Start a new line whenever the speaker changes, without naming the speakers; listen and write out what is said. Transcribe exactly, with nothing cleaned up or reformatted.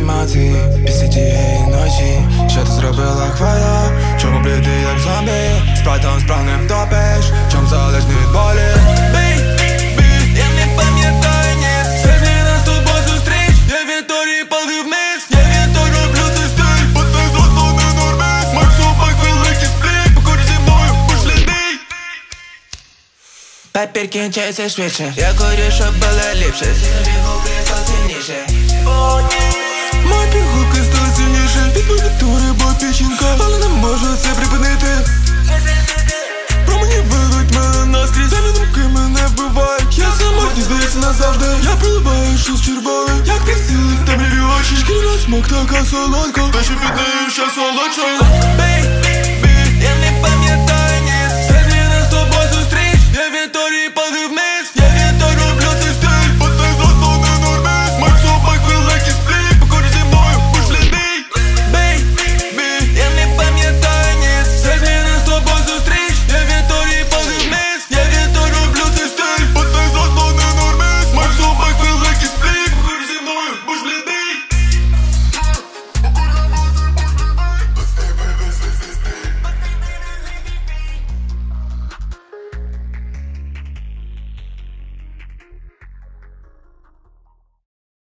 емоції після тієї ночі. Що ти зробила, хвиля? Чому блідий, як зомбі? Спрайтом спрагнем втопиш, чом залежний від болі? Бій, бій, я не пам'ятаю ніц. Все ж не нас з тобою зустріч. Я Вікторії палив вниз. Я Віктор роблю цей стиль. Бо це зосно не нормис. Мак собак великий сплік. Покор зі мною, пошлідий. Папір кінчається швидше. Я курю, щоб було ліпше. Ці гулки стали сильніше. Мої пігулки стали сильніше. Від монітори, бо печінка. Але не можу це припинити. Про мені ведуть мене наскрізь. Самі думки мене вбивають. Я самотній, здається, назавжди. Я проливаю щось червоне, як підсіли в темряві очі. Шкіряна смак така солодка, та що під нею ще солодша.